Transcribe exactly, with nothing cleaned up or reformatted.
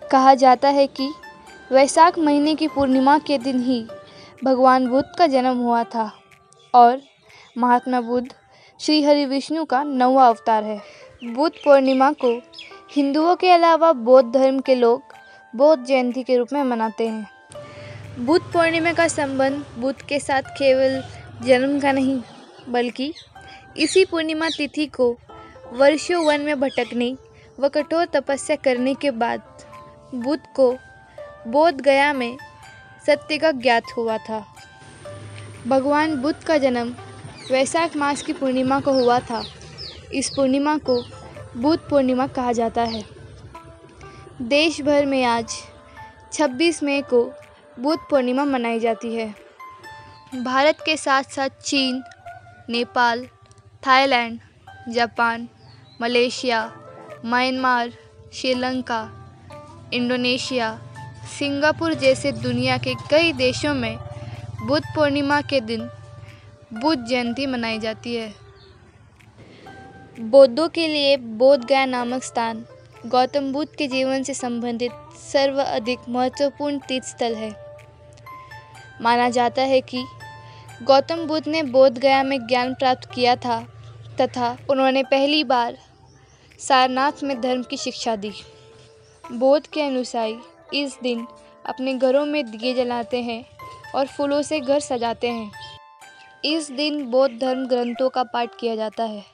कहा जाता है कि वैशाख महीने की पूर्णिमा के दिन ही भगवान बुद्ध का जन्म हुआ था और महात्मा बुद्ध श्री हरि विष्णु का नौवां अवतार है। बुद्ध पूर्णिमा को हिंदुओं के अलावा बौद्ध धर्म के लोग बौद्ध जयंती के रूप में मनाते हैं। बुद्ध पूर्णिमा का संबंध बुद्ध के साथ केवल जन्म का नहीं बल्कि इसी पूर्णिमा तिथि को वर्षों वन में भटकने व कठोर तपस्या करने के बाद बुद्ध को बोध गया में सत्य का ज्ञात हुआ था। भगवान बुद्ध का जन्म वैशाख मास की पूर्णिमा को हुआ था। इस पूर्णिमा को बुद्ध पूर्णिमा कहा जाता है। देश भर में आज छब्बीस मई को बुद्ध पूर्णिमा मनाई जाती है। भारत के साथ साथ चीन, Nepal, Thailand, Japan, Malaysia, Myanmar, Sri Lanka, Indonesia, Singapore जैसे दुनिया के कई देशों में बुद्ध पूर्णिमा के दिन बुद्ध जयंती मनाई जाती है। बौद्धों के लिए बोध गया नामक स्थान गौतम बुद्ध के जीवन से संबंधित सर्वाधिक महत्वपूर्ण तीर्थ स्थल है। माना जाता है कि गौतम बुद्ध ने बोध गया में ज्ञान प्राप्त किया था तथा उन्होंने पहली बार सारनाथ में धर्म की शिक्षा दी। बौद्ध के अनुसारी इस दिन अपने घरों में दिए जलाते हैं और फूलों से घर सजाते हैं। इस दिन बौद्ध धर्म ग्रंथों का पाठ किया जाता है।